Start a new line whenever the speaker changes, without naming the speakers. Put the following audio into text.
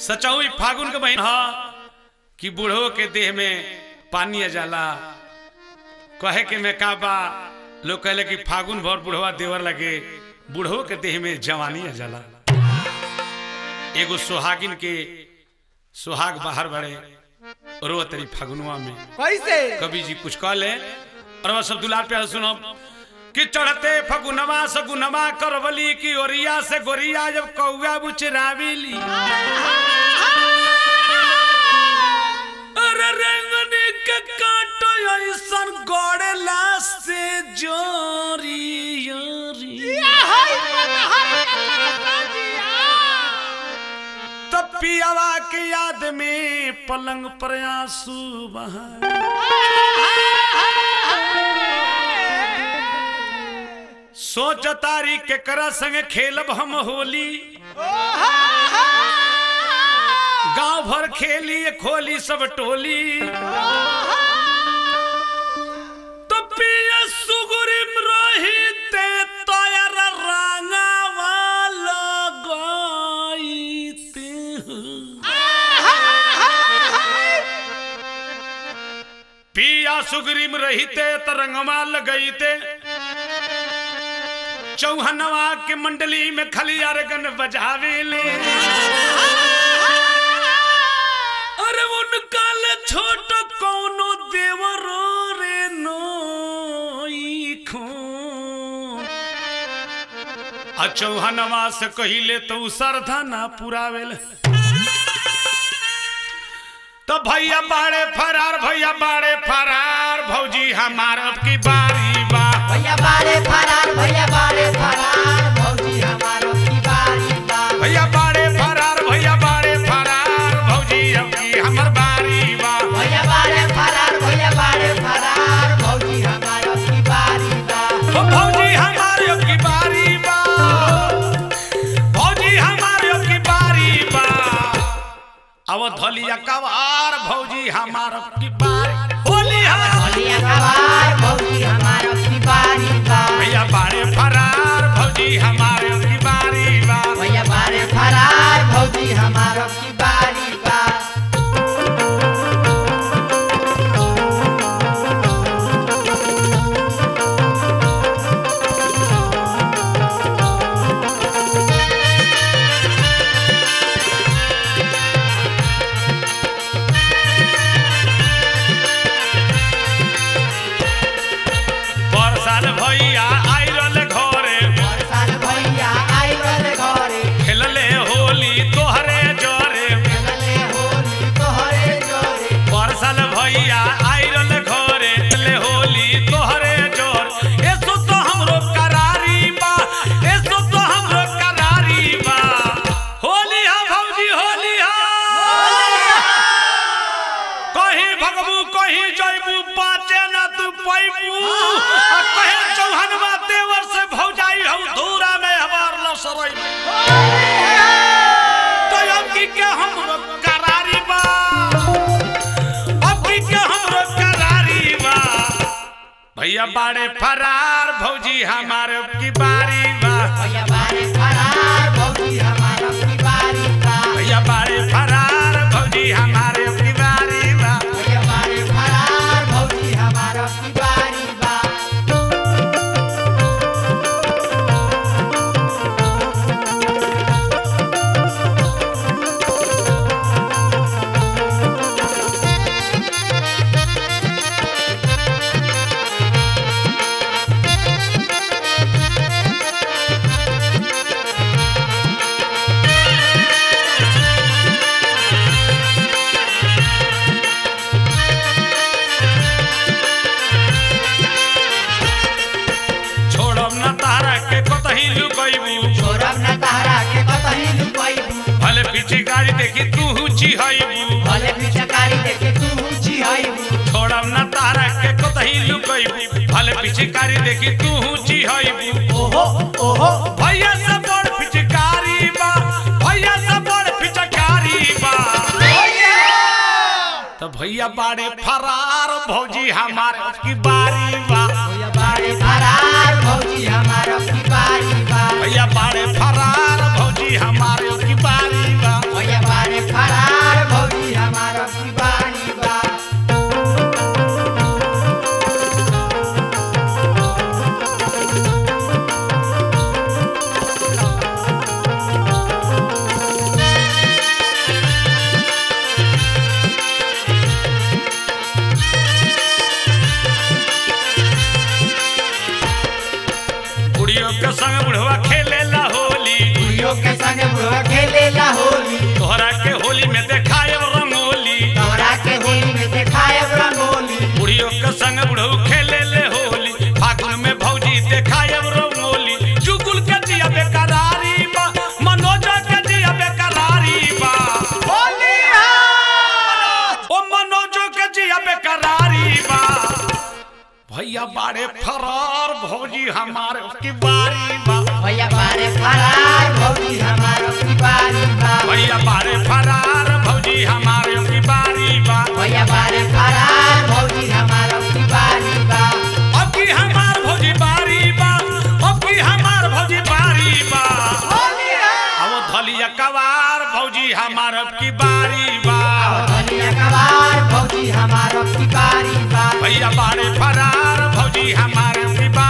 सचौई फागुन के महीना कि बूढ़ो के देह में पानी आ जाला। कहे के में का बा लोग कहले कि फागुन भर बुढ़वा देवर लगे, बूढ़ो के देह में जवानी आ जाला। एगो सुहागिन के सुहाग बाहर बड़े रो तरी फागुनवा में
कैसे
कवि जी कुछ कह ले और वह सब दुलार पे सुनो कि चढ़ते फगुनवा सगुनवा करवली की ओरिया से गोरिया जब कौआ बुचरावेली। अरे रेंगनी के काटो ऐसन गड़ेला से जोरी योरी तब पियावा के याद में पलंग पर आंसू बहाए। सोच तारीख के करा संग खेलब हम होली, गांव भर खेली खोली सब टोली। तो पिया सुगुरिम रोहिते तोयर रंगावा लगाईते पिया सुगुरिम रहिते तरंगमा लगईते। चौहनवा के मंडली में खलियार गन बजावेले। अरे उनका ले छोट कौनो देवरो रे नोई खून। आ चौहनवा से कहिले तो सरधा ना पुरावेले। तो भैया बाड़े फरार भैया बाड़े फरार भौजी हमार अब की बारी बा।
भैया बाड़े फरार भैया बाड़े फरार भौजी हमारो की बारी बा।
भैया बाड़े फरार भैया बाड़े फरार भौजी अब की हमर बारी बा।
भैया बाड़े फरार भैया बाड़े फरार भौजी हमारो की बारी बा।
ओ भौजी हमार अब की बारी बा। भौजी हमार अब की बारी बा। अब धलिया कवार भौजी हमार अब की बारी होली
होलिया कवार भौजी हमारो की बारी बा।
भैया बाड़े फरार भौजी हमार अब की बारी बा।
भैया बाड़े फरार भौजी हमारो की बारी बा।
भैया आइरल घरे
बरसात भैया आइरल घरे
खेलले होली तोहरे जोरे।
खेलले होली तोहरे जोरे।
बरसाल भैया आइरल घरे खेलले होली तोहरे जोर। एसो तो हमरो करारी बा एसो तो हमरो करारी बा। होली हा भौजी होली हा। कहीं भगबू कहीं जइबू बाचे ना तू पैबू। कहे चौहनवा देवर से भौजाई हूँ धूरा में हमार लसरई। तो अब की के हमरो करारी बा अब की के हमरो करारी बा। भैया बाड़े फरार भौजी हमारे अब की बारी बा।
भैया बाड़े फरार भौजी हमारो की बारी बा।
भैया बाड़े फरार भौजी हमारे अब की बारी बा।
भैया बाड़े फरार भौजी हमारो की बारी बा।
छोड़ब न तारा के कतही लुकैबू।
छोड़ब न तारा के कतही लुकैबू।
भले पीछे गाड़ी देखी तू चिहैबू।
भले पिचकारी देखे तू ऊंची हईबू।
छोड़ब न तारा के कतही लुकैबू। भले पीछे गाड़ी देखी तू चिहैबू।
ओहो ओहो
भैया से बड़ पिचकारी बा भैया से बड़ पिचकारी बा। तो भैया बाड़े फरार भौजी हमारे अब की बारी बा।
भैया बाड़े फरार भौजी हमारो की बारी बा।
भैया बाड़े फरार भौजी हमारे अब की बारी बा।
भैया बाड़े फरार
बुढ़वा खेलेला होली
बुढ़ियों के संग बुढ़वा खेलेला होली
तोहरा के होली में देखायब रंगोली
तोरा के होली में देखायब रंगोली
बुढ़ियों के संग बुढ़ऊ खेलेले होली फागुन में भौजी देखायब रंगोली जुगुल के जिया बेकरारी बा मनोज के जिया बेकरारी बा
होली
ओ मनोज के जिया बेकरारी बा भैया बाड़े फरार भौजी हमारे की बारी बा
भैया बारे फरार भौजी हमारो की बारी बा
भैया बाड़े फरार भौजी हमारे की बारी बा
भैया बारे फरार भौजी हमारो की बारी बा
अब की हमार भौजी बारी बा अब की हमार भौजी बारी बा
होली
अब धलिया कवार भौजी हमार की बारी बा
धनिया कवार भौजी हमारो की बारी बा
भैया बाड़े फरार भौजी हमारे की बारी